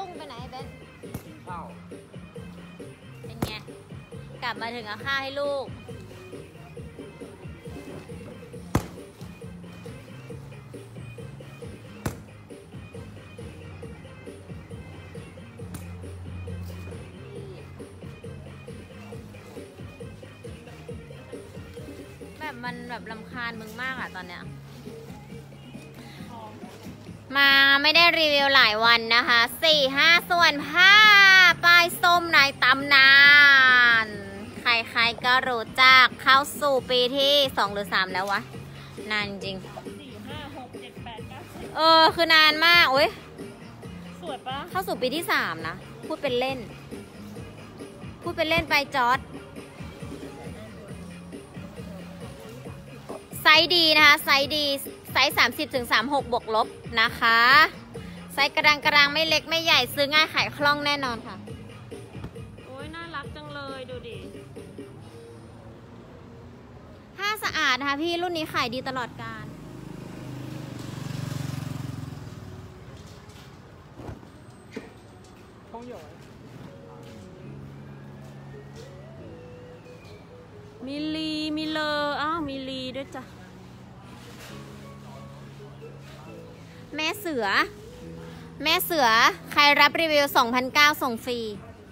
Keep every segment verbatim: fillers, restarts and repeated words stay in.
งไปไหนเบนข้าวเป็นไงกลับมาถึงเอาข้าวให้ลูกแบบมันแบบรำคาญมึงมากอะตอนเนี้ยมาไม่ได้รีวิวหลายวันนะคะสี่ห้าส่วนผ้าป้ายส้มในตำนานใครๆก็รู้จักเข้าสู่ปีที่สองหรือสามแล้ววะนานจริงสี่ห้าหกเจ็ดแปดเก้าสิบเออคือนานมากโอ้ยสวยปะเข้าสู่ปีที่สามนะพูดเป็นเล่นพูดเป็นเล่นไปจอร์ดไซส์ดีนะคะไซส์ดีไซส์สามสิบถึงสามสิบหกบวกลบนะคะไซส์กระดังกระดังไม่เล็กไม่ใหญ่ซื้อง่ายขายคล่องแน่นอนค่ะโอ้ยน่ารักจังเลยดูดิผ้าสะอาดนะคะพี่รุ่นนี้ขายดีตลอดกาลท้องหยอยมีลีมีเลออ้าวมีลีด้วยจ้ะแม่เสือแม่เสือใครรับรีวิว สองพันเก้าร้อย ส่งฟรี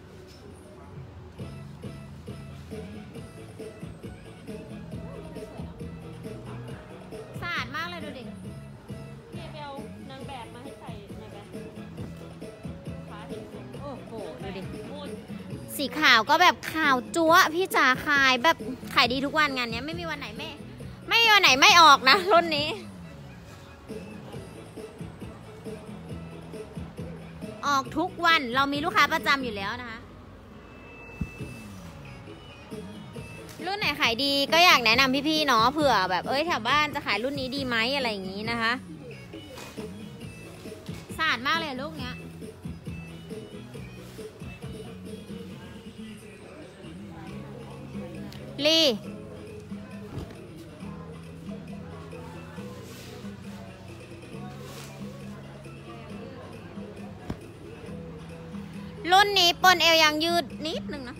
สะอาดมากเลยดูดิเนี่ยไปเอานางแบบมาให้ใส่หน่อยแบบขาเห็นโอ้โหดูดิสีขาวก็แบบขาวจั๊วพี่จ๋าขายแบบขายดีทุกวันงานเนี้ยไม่มีวันไหนไม่ไม่มีวันไหนไม่ออกนะรุ่นนี้ออกทุกวันเรามีลูกค้าประจำอยู่แล้วนะคะรุ่นไหนขายดีก็อยากแนะนำพี่ๆเนาะเผื่อแบบเอ้ยแถวบ้านจะขายรุ่นนี้ดีไหมอะไรอย่างนี้นะคะสะอาดมากเลยลูกเนี้ยลีรุ่นนี้ปนเอวยังยืดนิดนึงนะ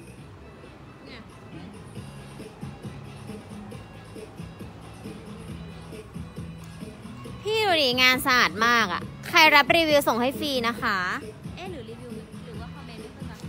พี่ดูดิงานสะอาดมากอ่ะใครรับรีวิวส่งให้ฟรีนะคะเอ๊ะหรือรีวิวหรือว่าคอมเมนต์ด้วยกัน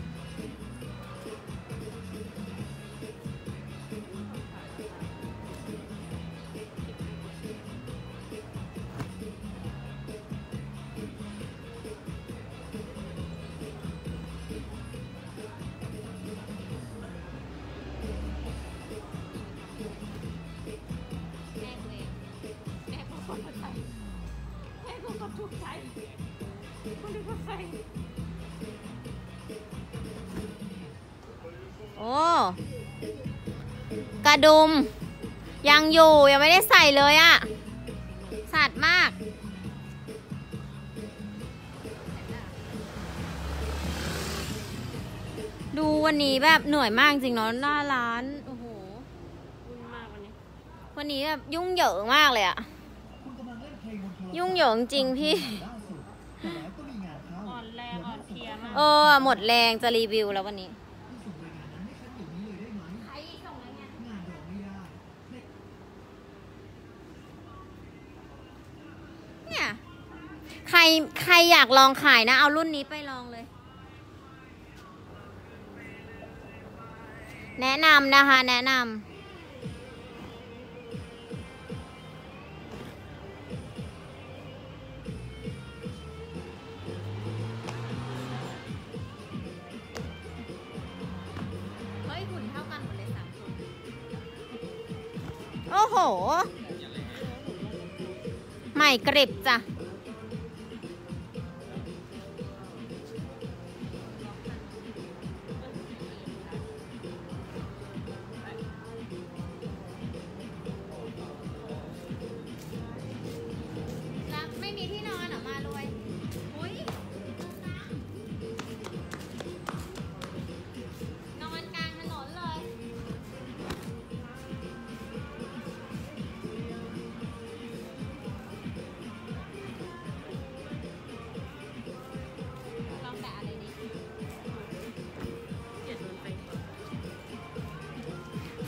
โอ้กระดุมยังอยู่ยังไม่ได้ใส่เลยอะสะอาดมากดูวันนี้แบบเหนื่อยมากจริงเนาะหน้าร้านโอ้โหวุ่นมากวันนี้วันนี้แบบยุ่งเหยิงมากเลยอะยุ่งเหยิงจริงพี่อ่อนแรงอ่อนเพลียมากเออหมดแรงจะรีวิวแล้ววันนี้เนี่ยใครใครอยากลองขายนะเอารุ่นนี้ไปลองเลยแนะนำนะคะแนะนำโอ้โหใหม่กริบจ้ะไม่มีที่นอนเหรอมารวยอุ้ยนอนกลางถนนเลย น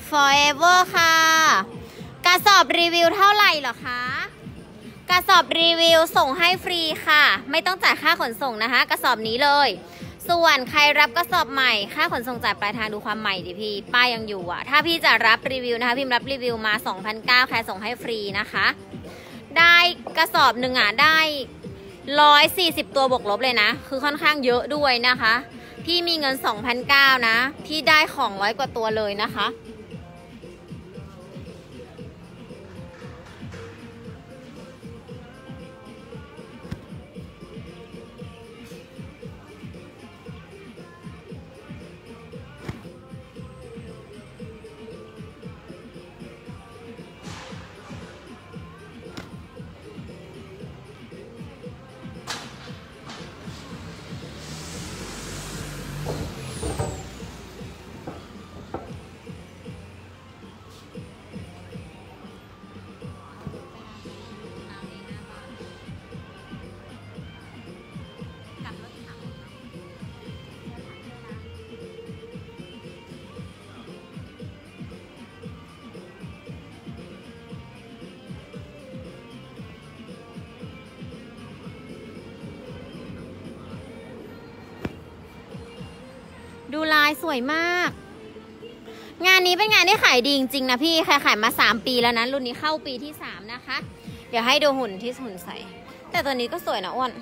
forever ค่ะกระสอบรีวิวเท่าไหร่เหรอคะกระสอบรีวิวส่งให้ฟรีค่ะไม่ต้องจ่ายค่าขนส่งนะคะกระสอบนี้เลยส่วนใครรับกระสอบใหม่ค่าขนส่งจ่ายปลายทางดูความใหม่ดิพี่ป้ายยังอยู่อ่ะถ้าพี่จะรับรีวิวนะคะพิมพ์รับรีวิวมา สองพันเก้าร้อย ใครส่งให้ฟรีนะคะได้กระสอบหนึ่งอ่ะได้หนึ่งร้อยสี่สิบตัวบวกลบเลยนะคือค่อนข้างเยอะด้วยนะคะพี่มีเงิน สองพันเก้าร้อย นะพี่ได้ของร้อยกว่าตัวเลยนะคะดูลายสวยมากงานนี้เป็นงานที่ขายดีจริงๆนะพี่ใครขายมาสามปีแล้วนะรุ่นนี้เข้าปีที่สามนะคะเดี๋ยวให้ดูหุ่นที่หุ่นใส่แต่ตัวนี้ก็สวยนะอ้วน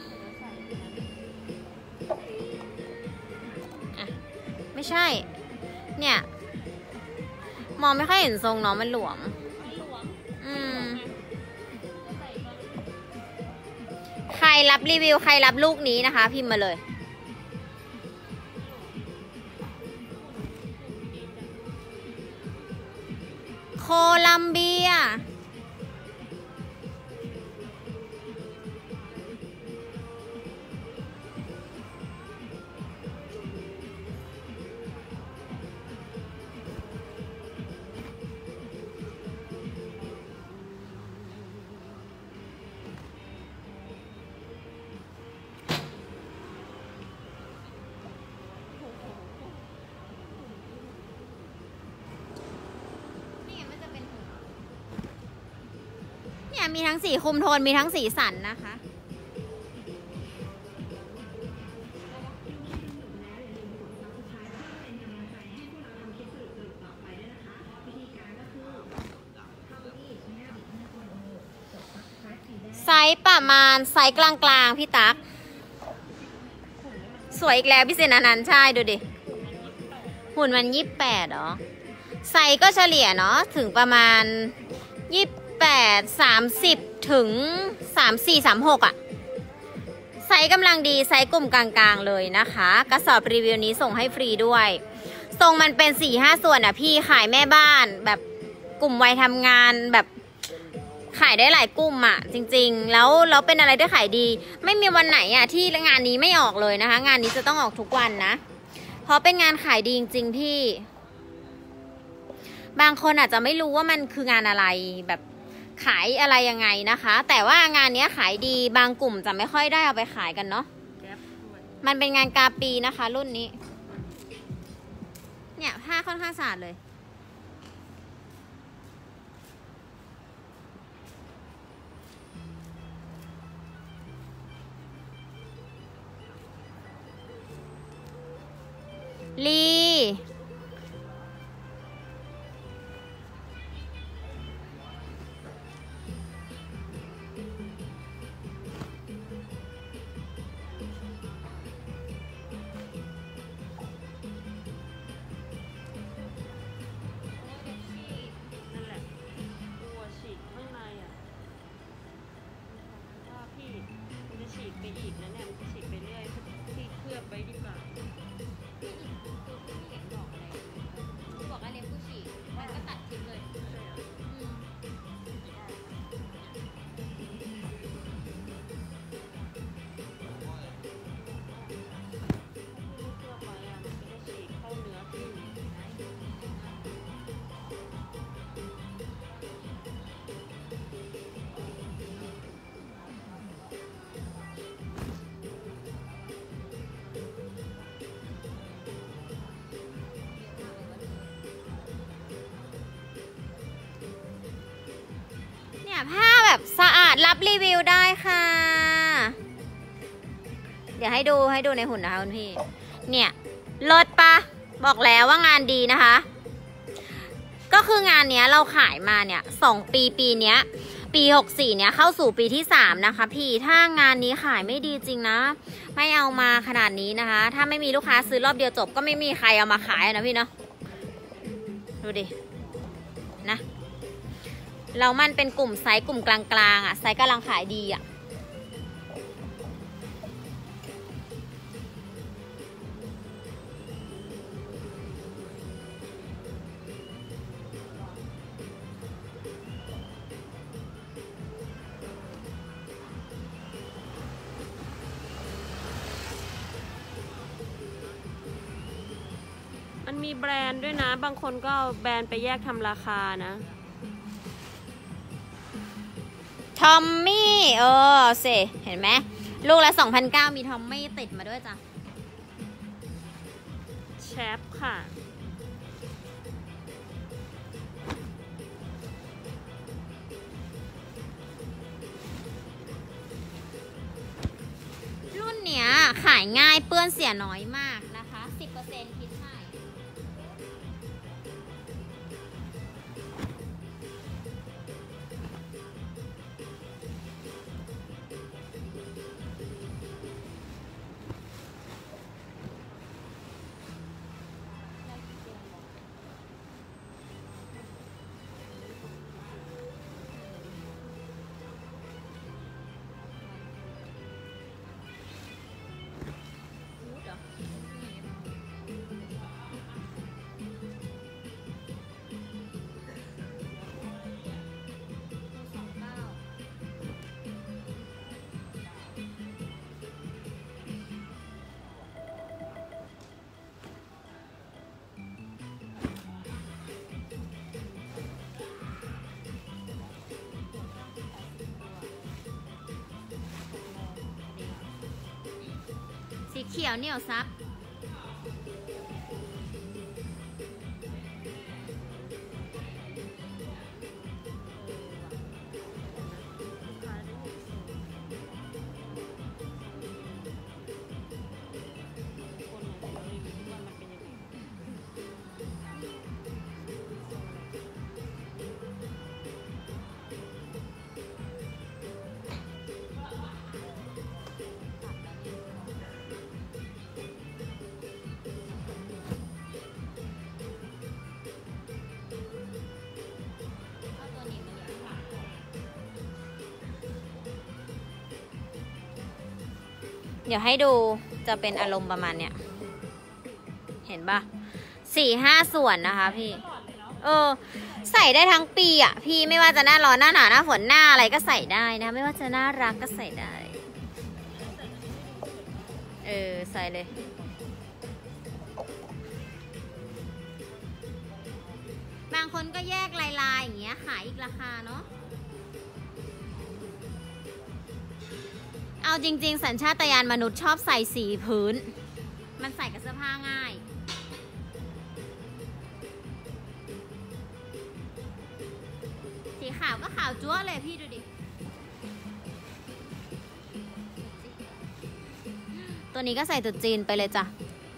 อ่ะไม่ใช่เนี่ยมองไม่ค่อยเห็นทรงเนาะมันหลวมอืมใครรับรีวิวใครรับลูกนี้นะคะพิมพ์มาเลยโคลัมเบียมีทั้งสีคุมโทนมีทั้งสีสันนะคะไซส์ประมาณไซส์กลางๆพี่ตั๊กสวยอีกแล้วพี่เซนานันใช่ดูดิหุ่นมันยี่สิบแปดเหรอไซส์ก็เฉลี่ยเนาะถึงประมาณยี่แปด สามสิบถึงสามสี่ สามหกอ่ะไซส์กำลังดีไซส์กลุ่มกลางๆเลยนะคะกระสอบรีวิวนี้ส่งให้ฟรีด้วยทรงมันเป็น สี่ห้า ส่วนอ่ะพี่ขายแม่บ้านแบบกลุ่มวัยทำงานแบบขายได้หลายกลุ่มอ่ะจริงๆแล้วแล้วเป็นอะไรที่ขายดีไม่มีวันไหนอ่ะที่งานนี้ไม่ออกเลยนะคะงานนี้จะต้องออกทุกวันนะเพราะเป็นงานขายดีจริงๆพี่บางคนอาจจะไม่รู้ว่ามันคืองานอะไรแบบขายอะไรยังไงนะคะแต่ว่างานนี้ขายดีบางกลุ่มจะไม่ค่อยได้เอาไปขายกันเนาะมันเป็นงานกาปีนะคะรุ่นนี้เนี่ยผ้าค่อนข้างสะอาดเลยลีแบบสะอาดรับรีวิวได้ค่ะ เดี๋ยวให้ดูให้ดูในหุ่นนะคะคุณพี่เนี่ยเลิศปะบอกแล้วว่างานดีนะคะ ก็คืองานเนี้ยเราขายมาเนี่ยสองปีปีเนี้ยปีหกสี่เนี้ยเข้าสู่ปีที่สามนะคะพี่ถ้างานนี้ขายไม่ดีจริงนะไม่เอามาขนาดนี้นะคะ ถ้าไม่มีลูกค้าซื้อรอบเดียวจบก็ไม่มีใครเอามาขายนะพี่เนาะดูดินะเรามันเป็นกลุ่มไซส์กลุ่มกลางๆอ่ะไซส์กำลังขายดีอ่ะมันมีแบรนด์ด้วยนะบางคนก็เอาแบรนด์ไปแยกทำราคานะทอมมี่เออเสเห็นไหมลูกละ สองพันเก้าร้อย มีทอมมี่ติดมาด้วยจ้ะแชปค่ะรุ่นเนี้ยขายง่ายเปื้อนเสียน้อยมากนะคะ สิบเปอร์เซ็นต์ คิดให้สีเขียวเหนียวซับเดี๋ยวให้ดูจะเป็นอารมณ์ประมาณเนี้ยเห็นปะสี่ห้าส่วนนะคะพี่เออใส่ได้ทั้งปีอ่ะพี่ไม่ว่าจะหน้าร้อนหน้าหนาวหน้าฝนหน้าอะไรก็ใส่ได้นะไม่ว่าจะน่ารักก็ใส่ได้เออใส่เลยบางคนก็แยกลายๆอย่างเงี้ยขายอีกราคาเนาะเอาจริงๆสัญชาตญาณมนุษย์ชอบใส่สีพื้นมันใส่กับเสื้อผ้าง่ายสีขาวก็ขาวจั๊วเลยพี่ดูดิตัวนี้ก็ใส่ตุ๊ดจีนไปเลยจ้ะ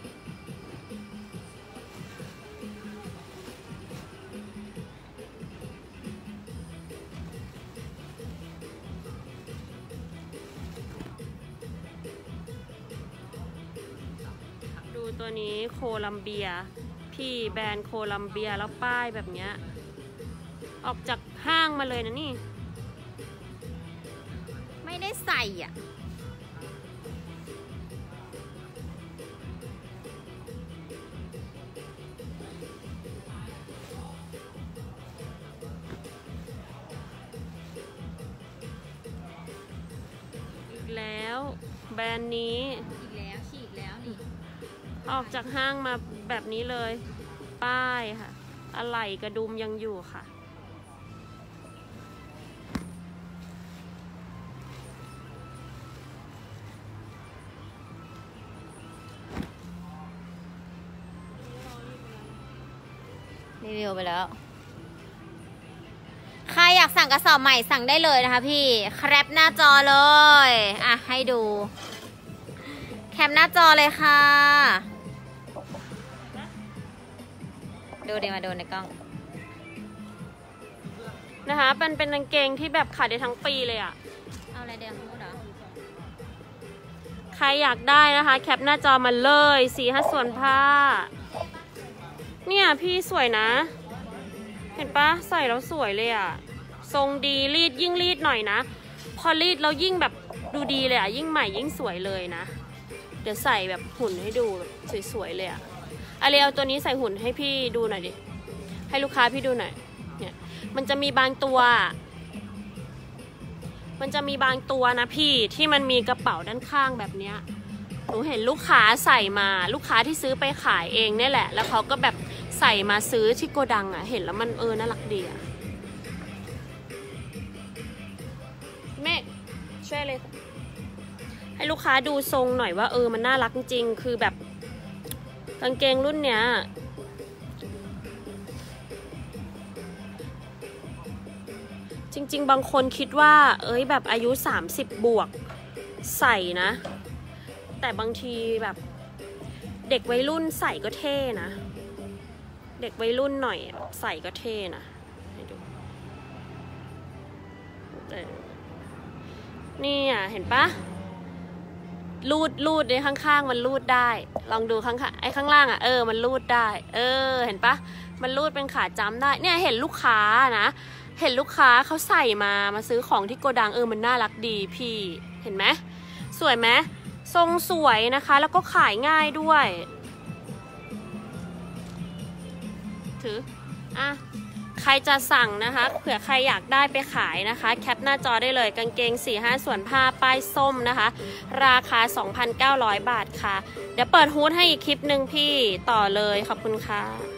ตัวนี้โคลัมเบียพี่แบรนด์โคลัมเบียแล้วป้ายแบบเนี้ยออกจากห้างมาเลยนะนี่ไม่ได้ใส่อ่ะอีกแล้วแบรนด์นี้อีกแล้วฉีกแล้วนี่ออกจากห้างมาแบบนี้เลยป้ายค่ะอะไหล่กระดุมยังอยู่ค่ะรีวิวไปแล้วใครอยากสั่งกระสอบใหม่สั่งได้เลยนะคะพี่แคปหน้าจอเลย อ่ะให้ดูแคปหน้าจอเลยค่ะดูดิมาดูในกล้องนะคะเป็นเป็นกางเกงที่แบบขายได้ทั้งปีเลยอะเอาอะไรเดียวพูดเหรอใครอยากได้นะคะแคปหน้าจอมาเลยสี่ห้าส่วนผ้าเนี่ยพี่สวยนะเห็นปะใส่แล้วสวยเลยอะทรงดีรีดยิ่งรีดหน่อยนะพอรีดแล้วยิ่งแบบดูดีเลยอะยิ่งใหม่ยิ่งสวยเลยนะเดี๋ยวใส่แบบหุ่นให้ดูแบบสวยๆเลยอะอะไรเอาตัวนี้ใส่หุ่นให้พี่ดูหน่อยดิให้ลูกค้าพี่ดูหน่อยเนี่ยมันจะมีบางตัวมันจะมีบางตัวนะพี่ที่มันมีกระเป๋าด้านข้างแบบเนี้ยหนูเห็นลูกค้าใส่มาลูกค้าที่ซื้อไปขายเองเนี่ยแหละแล้วเขาก็แบบใส่มาซื้อที่โกดังอะเห็นแล้วมันเออน่ารักดีอะแม่ช่วยเลยให้ลูกค้าดูทรงหน่อยว่าเออมันน่ารักจริงๆคือแบบกางเกงรุ่นเนี้ยจริงๆบางคนคิดว่าเอ้ยแบบอายุสามสิบบวกใส่นะแต่บางทีแบบเด็กวัยรุ่นใส่ก็เท่นะเด็กวัยรุ่นหน่อยใส่ก็เท่นะให้ดูนี่อ่ะเห็นปะลูดลูดในข้างๆมันลูดได้ลองดูข้างๆไอ้ข้างล่างอ่ะเออมันลูดได้เออเห็นปะมันลูดเป็นขาจ้ำได้เนี่ยเห็นลูกค้านะเห็นลูกค้าเขาใส่มามาซื้อของที่โกดังเออมันน่ารักดีพี่เห็นไหมสวยไหมทรงสวยนะคะแล้วก็ขายง่ายด้วยถืออ่ะใครจะสั่งนะคะเผื่อใครอยากได้ไปขายนะคะแคปหน้าจอได้เลยกางเกง สี่ห้า ส่วนผ้าป้ายส้มนะคะราคา สองพันเก้าร้อย บาทค่ะเดี๋ยวเปิดฮู้ดให้อีกคลิปหนึ่งพี่ต่อเลยขอบคุณค่ะ